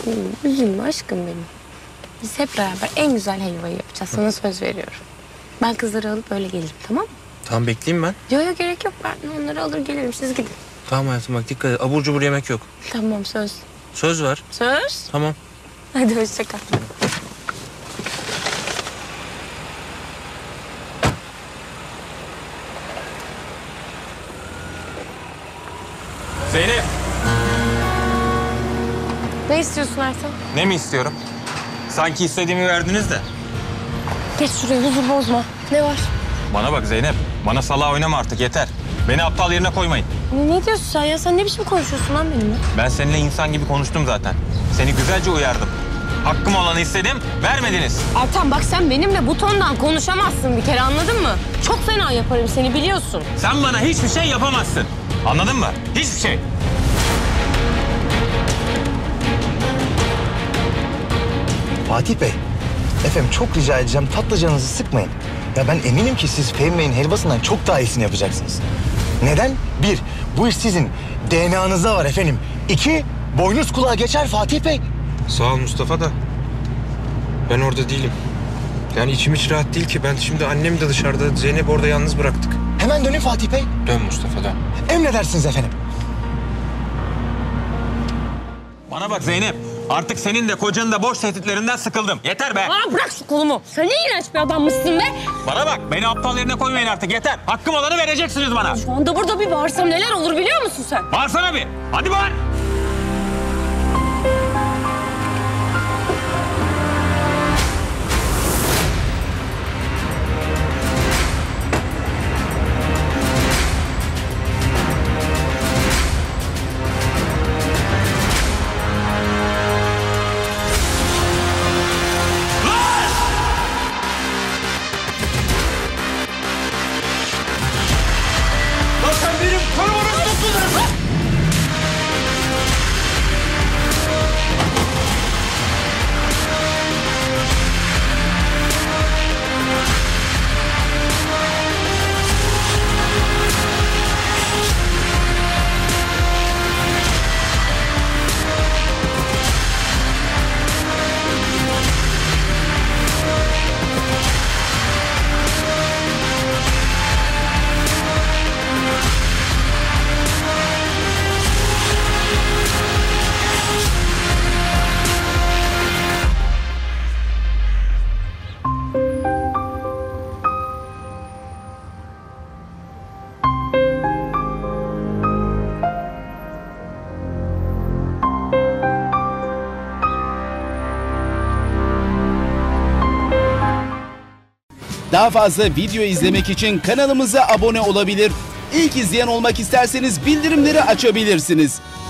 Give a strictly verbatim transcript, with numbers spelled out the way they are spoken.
Hmm, üzülme aşkım benim. Biz hep beraber en güzel helvayı yapacağız. Sana söz veriyorum. Ben kızları alıp öyle gelirim, tamam mı? Tamam, bekleyeyim ben. Yok yok, gerek yok. Ben onları alır gelirim. Siz gidin. Tamam hayatım, bak dikkat et. Abur cubur yemek yok. Tamam, söz. Söz ver. Söz. Tamam. Hadi hoşça kal. Zeynep. Ne istiyorsun Ertan? Ne mi istiyorum? Sanki istediğimi verdiniz de. Geç şuraya, huzur bozma. Ne var? Bana bak Zeynep. Bana salağa oynama artık, yeter. Beni aptal yerine koymayın. Ne, ne diyorsun sen ya? Sen ne biçim konuşuyorsun lan benimle? Ben seninle insan gibi konuştum zaten. Seni güzelce uyardım. Hakkım olanı istedim, vermediniz. Ertan bak, sen benimle bu tondan konuşamazsın bir kere, anladın mı? Çok fena yaparım seni, biliyorsun. Sen bana hiçbir şey yapamazsın. Anladın mı? Hiçbir şey. Fatih Bey, efendim çok rica edeceğim, tatlı canınızı sıkmayın. Ya ben eminim ki siz Fehmi Bey'in helvasından çok daha iyisini yapacaksınız. Neden? Bir, bu iş sizin D N A'nızda var efendim. İki, boynuz kulağa geçer Fatih Bey. Sağ ol Mustafa da. Ben orada değilim. Yani içim hiç rahat değil ki. Ben şimdi annem de dışarıda. Zeynep orada yalnız bıraktık. Hemen dönün Fatih Bey. Dön Mustafa, dön. Emredersiniz efendim. Bana bak Zeynep. Artık senin de kocanın da boş tehditlerinden sıkıldım. Yeter be. Aa, bırak şu kolumu. Sen ne iğrenç bir adammışsın be. Bana bak, beni aptal yerine koymayın artık, yeter. Hakkım olanı vereceksiniz bana. Şu anda burada bir bağırsam neler olur biliyor musun sen? Bağırsana bir. Hadi bağır. Daha fazla video izlemek için kanalımıza abone olabilir. İlk izleyen olmak isterseniz bildirimleri açabilirsiniz.